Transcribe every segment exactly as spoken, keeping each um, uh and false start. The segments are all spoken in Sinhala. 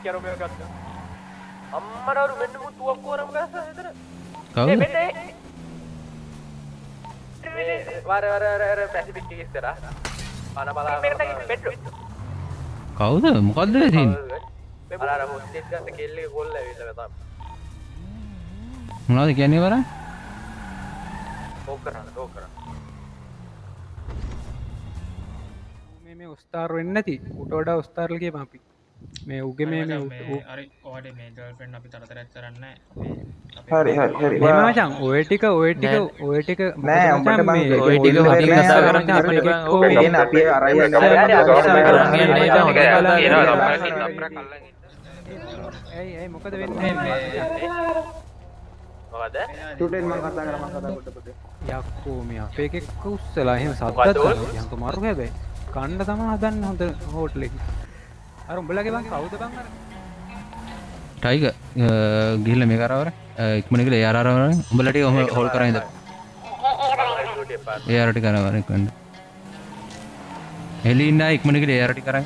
කියලා මේ ගත්තා. අම්මනවරු මෙන්න මු තුවක්කුව වරම ගස්සා එතන. කවුද? මේ මෙන්න වර වර වර පැසිෆික් එකේ ඉස්සරහ. පාන බලා මෙන්න පෙට්‍රෝ. කවුද? මොකද්ද තියෙන්නේ? අර අර හොස්ටේජ් ගන්න කෙල්ලේ ගෝල් ඇවිල්ලා තමයි. මොනවද කියන්නේ වර? ඕක කරන්න ඕක කරන්න. මේ මේ උස්තාර වෙන්නේ නැති. උට වඩා උස්තාරල කියපන් අපි. මේ උගේ මේ මේ හරි ඔයාට මේ ගර්ල්ෆ්‍රෙන්ඩ් අපි තරතරයක් කරන්නේ හරි හරි හරි මේ මචං ඔය ටික ඔය ටික ඔය ටික නෑ උඹට මම ඔය ටික අපි කතා කරන්නේ අපිට බං ඕක මේන අපි අරයි යනවා ඇයි ඇයි මොකද වෙන්නේ මොකද ටුඩේ මම කතා කරා මම කතා කොට කොට යක්කෝ මේ අපේ එකෙක් උස්සලා එහෙම සද්දත් යන්ක මාරු හැබැයි කන්න තමයි හදන්න හොඳ හෝටල් එකේ අර උඹලගේ බං කවුද බං අර ටයිගර් ගිහිල්ලා මේක අරවර ඉක්මන ගිහලා එයාර අරවර උඹලට ඔහම හෝල් කරන් ඉඳ එයාරට කරවර ඉක්මන එලිනා ඉක්මන ගිහලා එයාරට කරන්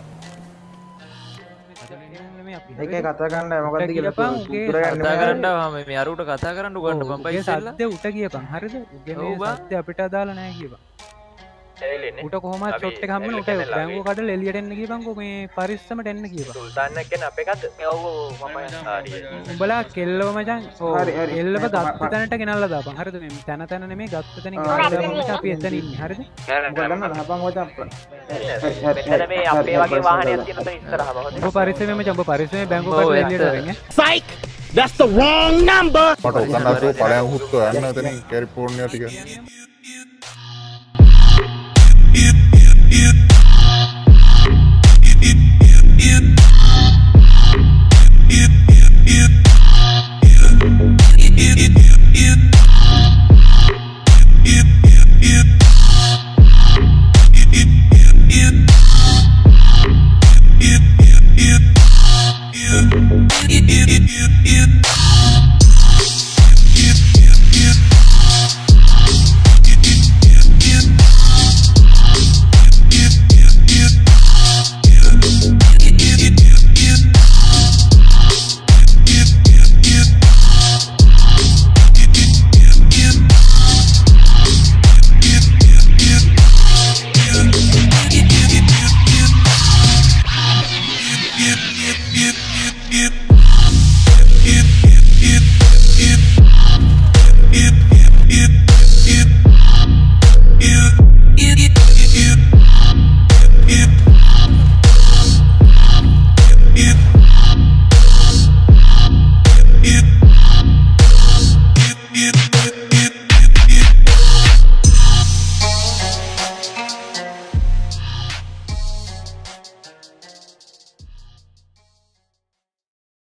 ඒකේ කතා කරන්න මොකද්ද කියලා කතා කරන්න ආවම මේ අරුට කතා කරන්න උගන්න මම පයි ඉස්සෙල්ලා සද්ද උට කියපන් හරිද උගේ මේ සද්ද අපිට අදාළ නැහැ කියපන් උට කොහොමද ෂොට් එක හම්බුනේ උට බැංගුව කඩලා එළියට එන්න කියපන්කෝ මේ පරිස්සමට එන්න කියපන් සුල්තාන් එක්ක නේ අපේ කද්ද ඔව් ඔව් මම හරි උඹලා කෙල්ලව මචං කෙල්ලව ගත්ත තැනට ගෙනල්ලා දාපන් හරිද මේ තැන තැන නෙමෙයි ගත්ත තැනින් ගෙනල්ලා දාපන් අපි එතන ඉන්නේ හරිද මොකද ගන්න හපන් මචං මෙතන මේ අපේ වගේ වාහනයක් තියෙන තැන ඉස්සරහම හොඳයි උඹ පරිස්සමෙන් මචං උඹ පරිස්සමෙන් බැංගුව කඩලා එළියට අරගෙන Psych! That's the wrong number! මට උගන්නලා පළයන් හුත්තු යන්න එතනින් කැලිෆෝනියා ටික